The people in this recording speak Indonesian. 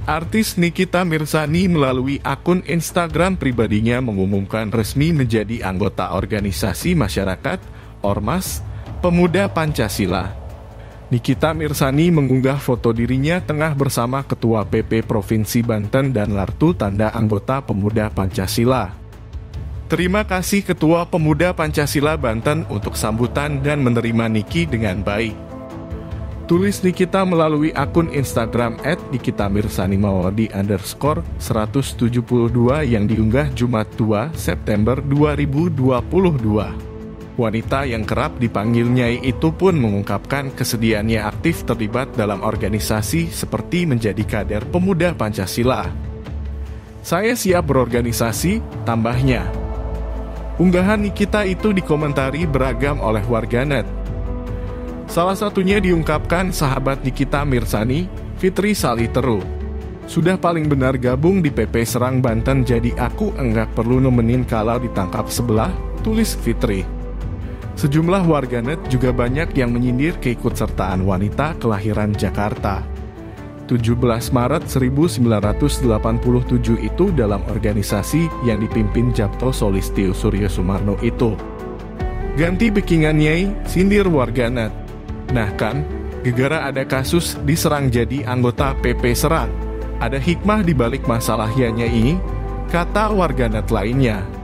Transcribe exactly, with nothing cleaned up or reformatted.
Artis Nikita Mirzani melalui akun Instagram pribadinya mengumumkan resmi menjadi anggota organisasi masyarakat, Ormas, Pemuda Pancasila. Nikita Mirzani mengunggah foto dirinya tengah bersama Ketua P P Provinsi Banten dan Lartu tanda anggota Pemuda Pancasila. Terima kasih Ketua Pemuda Pancasila Banten untuk sambutan dan menerima Niki dengan baik. Tulis Nikita melalui akun Instagram et nikita mirzani mawardi underscore seratus tujuh puluh dua yang diunggah Jumat dua September dua ribu dua puluh dua. Wanita yang kerap dipanggil Nyai itu pun mengungkapkan kesediaannya aktif terlibat dalam organisasi seperti menjadi kader Pemuda Pancasila. Saya siap berorganisasi, tambahnya. Unggahan Nikita itu dikomentari beragam oleh warganet. Salah satunya diungkapkan sahabat Nikita Mirzani, Fitri Saliteru. Sudah paling benar gabung di P P Serang Banten jadi aku enggak perlu nemenin kalau ditangkap sebelah, tulis Fitri. Sejumlah warganet juga banyak yang menyindir keikutsertaan wanita kelahiran Jakarta. tujuh belas Maret seribu sembilan ratus delapan puluh tujuh itu dalam organisasi yang dipimpin Japto Solistio Suryo Sumarno itu. Ganti bikingan Nyai, sindir warganet. Nah kan, gegara ada kasus diserang jadi anggota P P Serang. Ada hikmah di balik masalahnya ini, kata warganet lainnya.